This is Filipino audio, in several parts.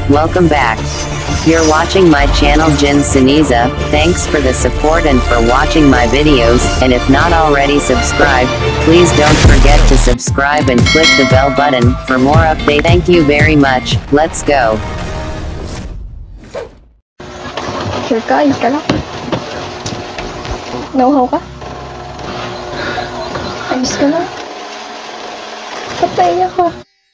welcome back. You're watching my channel Jin Siniza. Thanks for the support and for watching my videos, and if not already subscribed, please don't forget to subscribe and click the bell button for more update. Thank you very much. Let's go. Sure ka? Ayos ka lang? Nauhaw ka? Ayos ka lang? Patay ako.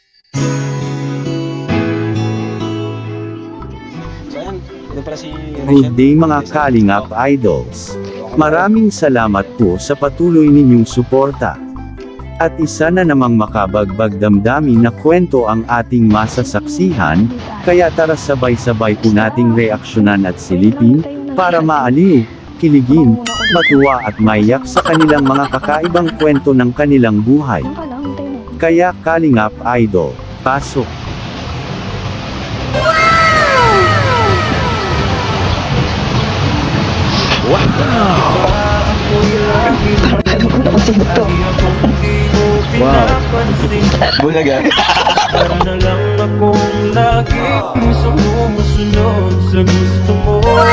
Good day mga Kalingap Idols. Maraming salamat po sa patuloy ninyong suporta. At isa na namang makabagbag damdamin na kwento ang ating masasaksihan, kaya tara sabay-sabay po nating reaksyonan at silipin, para maaliw, kiligin, matuwa at maiyak sa kanilang mga kakaibang kwento ng kanilang buhay. Kaya Kalingap Idol, pasok! Wow! Wow! Bulaga. Para na lang akong lagi sumusunod sa gusto mo.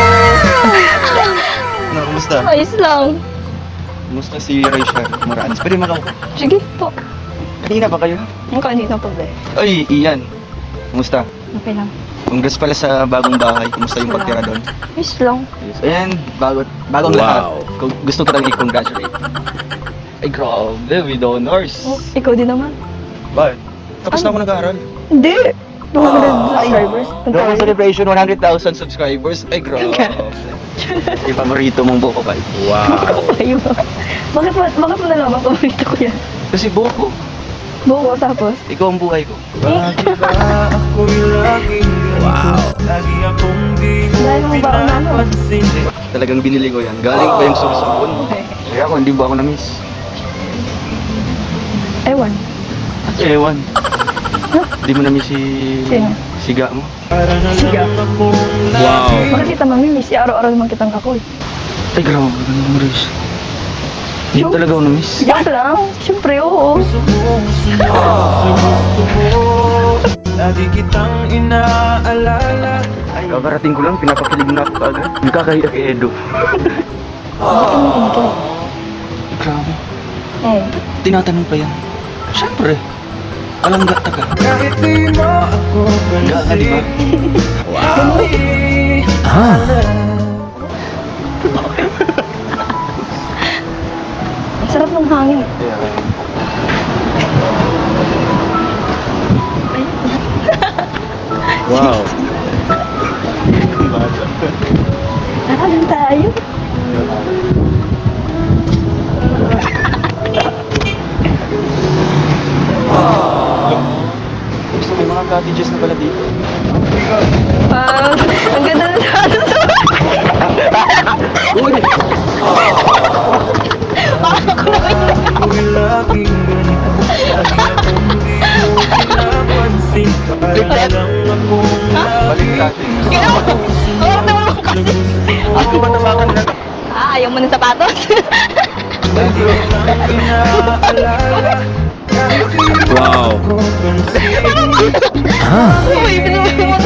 Kumusta? Ayos lang. Kumusta si Rachel Morales? Pwede makaupo. Sige po. Kanina pa kayo? Ang kanina po ba? Ay, Ian. Kumusta? Okay lang. Congrats pala sa bagong bahay. Kumusta yung pagtira doon? Ayos lang. Ayan, bagong lahat. Gusto ko lang i-congratulate. Ay, grabe, with honors. Oh, ikaw din naman. Bakit? Tapos na ako nag-aaral. Hindi. 200 subscribers. Bagong celebration, 100,000 subscribers. Ay, grabe. Yung paborito mong buko kayo. Wow. Ayun. Bakit mo nalaman paborito ko yan? Kasi buko. Buko tapos? Ikaw ang buhay ko. Bakit ba ako'y laging ganito? Lagi akong di mo Dahil mo ba ako pinapansin? Talagang binili ko yan. Galing pa yung sursubon. Kaya ako, hindi ba ako na-miss? Ewan. Ewan. Hindi mo na-miss si... Sino? Siga mo? Para na lang akong lagi Bakit kita mamimiss? Araw-araw naman kitang kakoy. Ay, grabe ka naman, Maurice. Hindi ko talaga ako na-miss. Joke lang. Siyempre, oo. sumusunod sa gusto mo. Lagi kitang inaalala. Ay, kakarating ko lang, pinapakilig na ako agad. Nagkakahiya kay Edo. Bakit mo kinikilig? Grabe. Tinatanong pa yan. Siyempre. Alam gata ka. Kahit di mo ako Ga ka, di ba? Ang sarap ng hangin. Wow. Tara lang tayo. Gusto may mga cottages na pala dito. Ang ganda na natin sa Uy! ako'y laging ganito. Lagi akong di mo pinapansin. Para na lang akong Balik lagi natin. sumusunod sa gusto mo. Ako ba namangan na? ayaw mo ng sapatos? Lagi kitang inaalala. Kahit di mo ako pansin. Uy, pinuwi mo.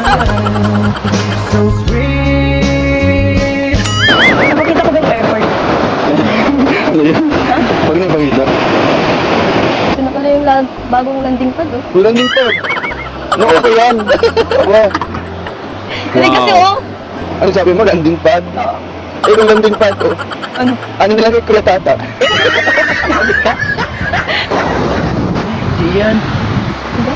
So sweet. Napakita ko ba yung airport? Huwag na ipangita. Ito na pala yung bagong landing pad, oh. Kulang din pa. No, okay yan. Wow. Hindi kasi, oh. Ano sabi mo, landing pad? Eh, kung landing pad, oh. Ano? Ano nilagay ko na tata? Iyan. Diba?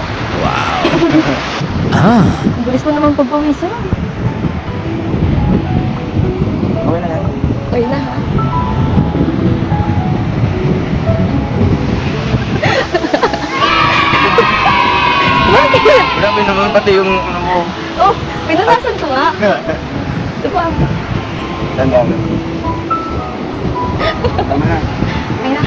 Ang bilis mo naman pagpawisan. Okay na yan. Okay na, ha? Bakit? Grabe naman pati yung ano mo. Oh, pinanasan ko nga. Diba? Tanda mo. Tama na. Okay na.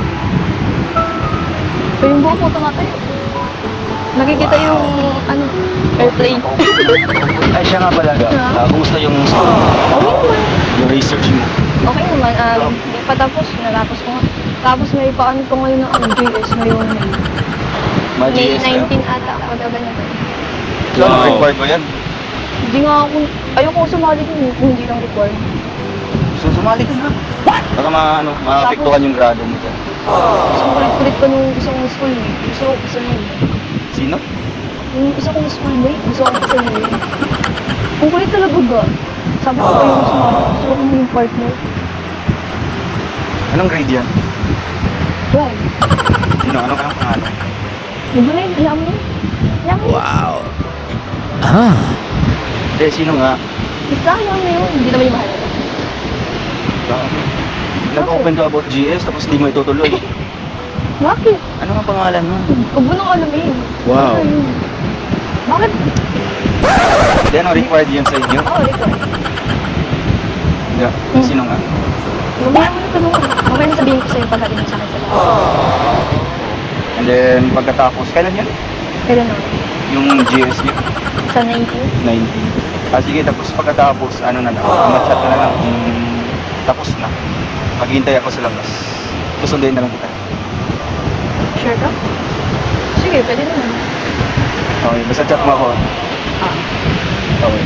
So yung buhok mo tumatayo. Nakikita yung, ano, airplane. Ay, siya nga pala. Kumusta yung school? Okay naman. Yung research mo? Okay naman. Hindi pa tapos. Natapos ko nga. Tapos may paano ko ngayon ng JS ngayon. May Ma-GS 19 ata ako daw ganyan. So, required ba yan? Hindi nga ako, ayoko sumali dun eh, kung hindi lang required. So, sumali ka na. Baka maapektuhan yung grado mo dyan. Gusto ko kulit pa nung isang school eh. Gusto ko isa yun. Sino? Yung isa kong schoolmate, gusto ko isa yun. Kung kulit talaga ba? Sabi ko pa yung sumali, gusto ko yung partner. Anong grade yan? Why? Sino? Ano kayong pangalan? Yung ba na yun? Alam mo yun? Alam mo yun? Hindi, sino nga? Basta alam mo yun. Hindi naman yung mahalaga. Nag-open ka about GS tapos di mo itutuloy. Bakit? Ano nga pangalan mo? Huwag mo nang alamin. Wow. Ano yun? Bakit? Hindi, ano required yun sa inyo? Oo, required. Yeah. Sino nga? Mamaya mo na tanong. Mamaya na sabihin ko sa'yo pagdating mo sa akin sa lahat. And then, pagkatapos, kailan yan? Kailan naman? Yung GS niyo? Sa 19? 19. Sige, tapos pagkatapos, ano na lang, mag-chat ka na lang kung tapos na. Maghihintay ako sa labas. Susunduin na lang kita. Sure ka? Sige, pwede naman. Okay, basta chat mo ako. Ah. Okay.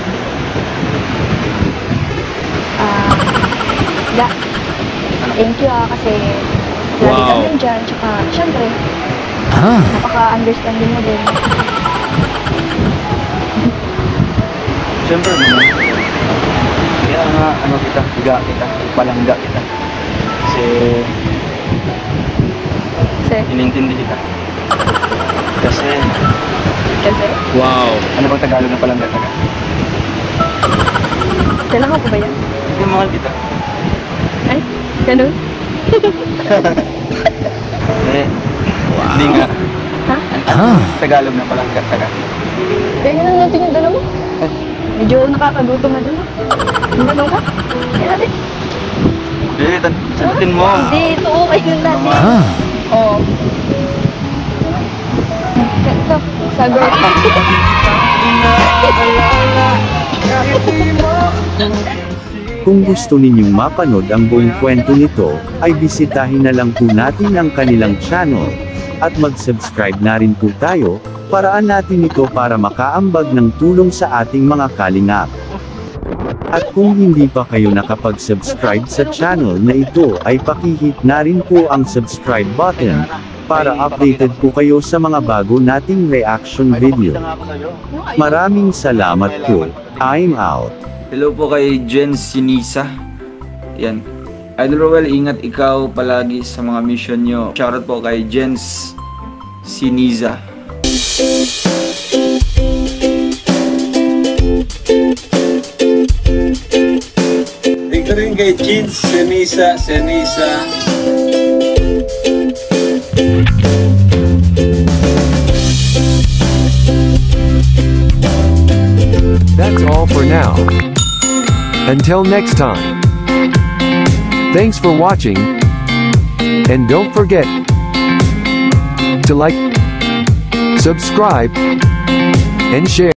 Ya. Thank you kasi lagi kami nandyan. Tsaka, syempre, napaka-understanding mo din. Siyempre naman. Kaya nga, ano kita, palangga kita. Kasi, inintindi kita. Kasi, ano bang Tagalog ng palangga taga? Kailangan ko ba yan? Hindi, mahal kita. Ay, ganun? Hindi nga. Ha? Tagalog ng palangga taga. Ganyan lang natin yung dala mo. Medyo nakakagutom na dun. Ang ganun ka? Kaya natin. Hindi, sagutin mo. Hindi, ito okay yun natin. Oo. Ito, sagot. Kung gusto ninyong mapanood ang buong kwento nito, ay bisitahin na lang po natin ang kanilang channel. At mag-subscribe na rin po tayo, paraan natin ito para makaambag ng tulong sa ating mga kalingap. At kung hindi pa kayo nakapag-subscribe sa channel na ito ay pakihit na rin po ang subscribe button, para updated po kayo sa mga bago nating reaction video. Maraming salamat po. I'm out. Hello po kay Jen Sinisa. Yan. Idol Roel, ingat ikaw palagi sa mga mission nyo. Shoutout po kay Jen Sinisa. Thank you rin kay Jen Sinisa. That's all for now. Until next time. Thanks for watching. And don't forget to like, subscribe, and share.